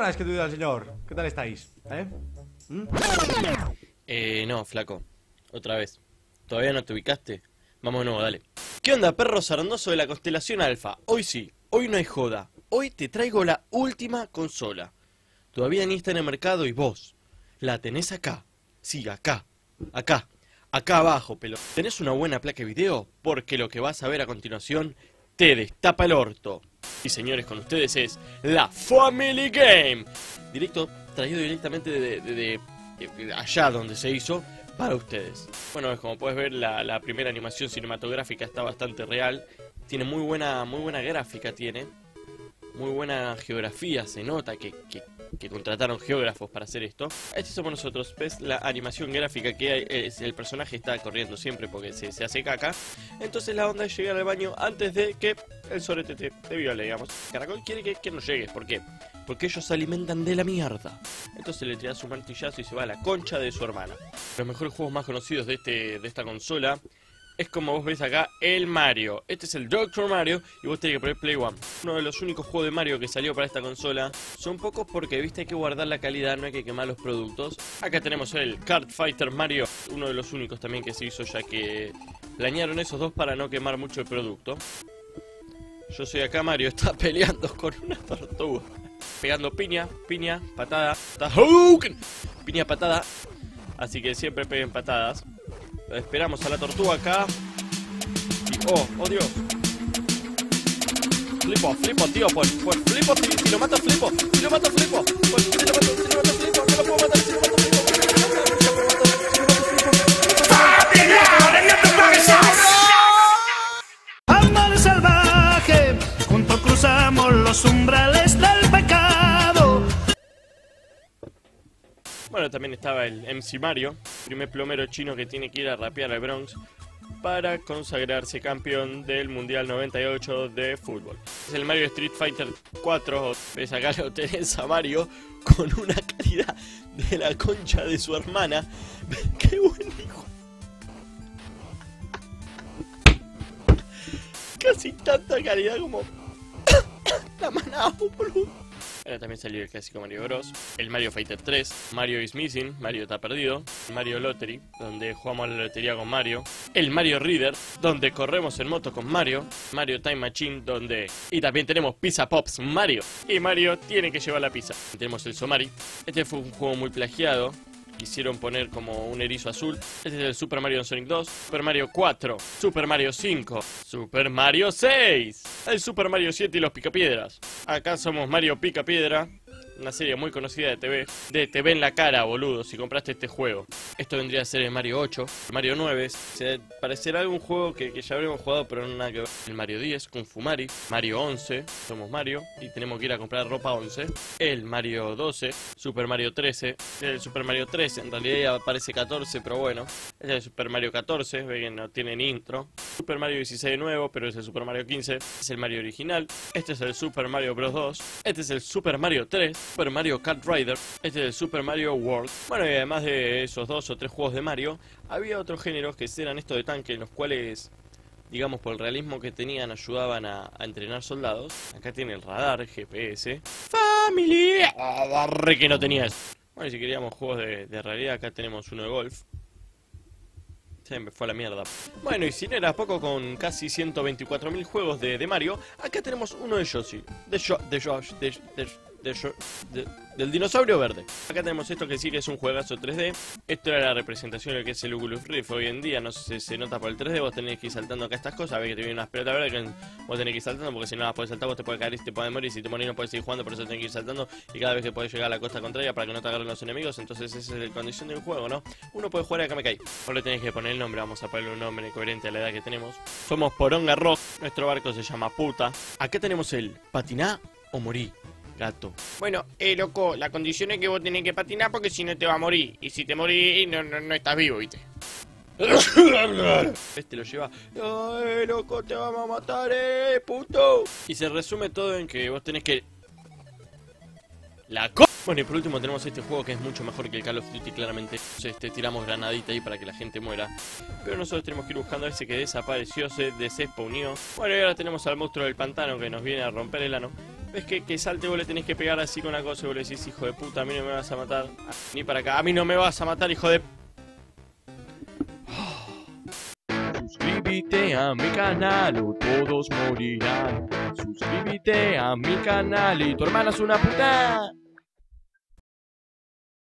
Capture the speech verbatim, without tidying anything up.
buenas, que te diga el señor. ¿Qué tal estáis? ¿Eh? ¿Mm? Eh, no, flaco. Otra vez. ¿Todavía no te ubicaste? Vamos de nuevo, dale. ¿Qué onda, perro sarnoso de la constelación Alfa? Hoy sí, hoy no hay joda. Hoy te traigo la última consola. Todavía ni está en el mercado y vos la tenés acá. Sí, acá. Acá. Acá abajo, pelo. ¿Tenés una buena placa de video? Porque lo que vas a ver a continuación te destapa el orto. Y señores, con ustedes es la Family Game. Directo, traído directamente de, de, de, de allá donde se hizo para ustedes. Bueno, como puedes ver, la, la primera animación cinematográfica está bastante real. Tiene muy buena, muy buena gráfica, tiene. Muy buena geografía, se nota que, que, que contrataron geógrafos para hacer esto. Estos somos nosotros, ves la animación gráfica que hay, es, el personaje está corriendo siempre porque se, se hace caca. Entonces la onda es llegar al baño antes de que el sorete te, te viole, digamos. Caracol quiere que, que no llegues, ¿por qué? Porque ellos se alimentan de la mierda. Entonces le tira su martillazo y se va a la concha de su hermana. Los mejores juegos más conocidos de, este, de esta consola es, como vos ves acá, el Mario. Este es el Doctor Mario y vos tenés que poner Play One. Uno de los únicos juegos de Mario que salió para esta consola. Son pocos porque, viste, hay que guardar la calidad, no hay que quemar los productos. Acá tenemos el Kart Fighter Mario, uno de los únicos también que se hizo, ya que planearon esos dos para no quemar mucho el producto. Yo soy acá, Mario está peleando con una tortuga, pegando piña, piña, patada, piña, patada. Así que siempre peguen patadas. Esperamos a la tortuga acá. Y, oh, oh Dios. Flipo, flipo, tío, pues, pues flipo, si, si lo mato, flipo. Si lo mato, flipo. Pues si lo mato, si lo mato, flipo. No lo puedo matar, si lo mato, flipo. Amor salvaje, juntos cruzamos los umbrales del pecado. Bueno, también estaba el M C Mario, primer plomero chino que tiene que ir a rapear al Bronx para consagrarse campeón del Mundial noventa y ocho de fútbol. Es el Mario Street Fighter cuatro, ves acá lo tenés a Mario con una calidad de la concha de su hermana. ¡Qué buen hijo! Casi tanta calidad como la Manao, boludo. Ahora también salió el clásico Mario Bros, el Mario Fighter tres, Mario is Missing, Mario está perdido, Mario Lottery, donde jugamos a la lotería con Mario, el Mario Reader, donde corremos en moto con Mario, Mario Time Machine, donde... Y también tenemos Pizza Pops Mario, y Mario tiene que llevar la pizza. Tenemos el Somari, este fue un juego muy plagiado. Quisieron poner como un erizo azul. Este es el Super Mario Sonic dos, Super Mario cuatro, Super Mario cinco, Super Mario seis, el Super Mario siete y los Picapiedras. Acá somos Mario Picapiedra, una serie muy conocida de T V. De T V en la cara, boludo, si compraste este juego. Esto vendría a ser el Mario ocho, el Mario nueve. Se parecerá algún juego que, que ya habremos jugado, pero no nada que ver. El Mario diez, Kung Fu Mari. Mario once, somos Mario y tenemos que ir a comprar ropa once. El Mario doce, Super Mario trece. El Super Mario trece, en realidad ya aparece catorce, pero bueno. Este es el Super Mario catorce, ve que no tienen intro. Super Mario dieciséis de nuevo, pero es el Super Mario quince. Es el Mario original. Este es el Super Mario Bros. dos. Este es el Super Mario tres. Super Mario Kart Rider, este es el Super Mario World. Bueno, y además de esos dos o tres juegos de Mario, había otros géneros que eran estos de tanque, en los cuales, digamos, por el realismo que tenían, ayudaban a, a entrenar soldados. Acá tiene el radar, G P S, Family, oh, re que no tenía eso. Bueno, y si queríamos juegos de, de realidad, acá tenemos uno de golf. Se me fue a la mierda. Bueno, y si no era poco, con casi ciento veinticuatro mil juegos de, de Mario, acá tenemos uno de Yoshi. De Yoshi, de Yoshi, de, de, de, de, del dinosaurio verde. Acá tenemos esto que sí que es un juegazo tres D. Esto era la representación de lo que es el Oculus Rift hoy en día. No sé si se nota por el tres D. Vos tenés que ir saltando acá estas cosas. Ves que te vienen unas pelotas verdes que vos tenés que ir saltando, porque si no las podés saltar vos te puedes caer y te puedes morir. Si te morís no puedes seguir jugando, por eso tenés que ir saltando. Y cada vez que podés llegar a la costa contraria para que no te agarren los enemigos. Entonces esa es la condición del juego, ¿no? Uno puede jugar y acá me caí. Vos le tenés que poner el nombre. Vamos a ponerle un nombre coherente a la edad que tenemos. Somos Poronga Rock. Nuestro barco se llama Puta. Acá tenemos el patiná o morí. Gato. Bueno, eh, loco, la condición es que vos tenés que patinar porque si no te va a morir. Y si te morís, no, no, no estás vivo, ¿viste? Este lo lleva. Ay, loco, te vamos a matar, eh, puto. Y se resume todo en que vos tenés que... La co... Bueno, y por último tenemos este juego que es mucho mejor que el Call of Duty, claramente. Este, tiramos granadita ahí para que la gente muera. Pero nosotros tenemos que ir buscando a ese que desapareció, se desespawnió. Bueno, y ahora tenemos al monstruo del pantano que nos viene a romper el ano. ves que, que salte vos le tenés que pegar así con la cosa y vos le decís, hijo de puta, a mí no me vas a matar. Ni para acá, a mí no me vas a matar, hijo de... Suscríbete a mi canal o todos morirán. Suscríbete a mi canal y tu hermana es una puta.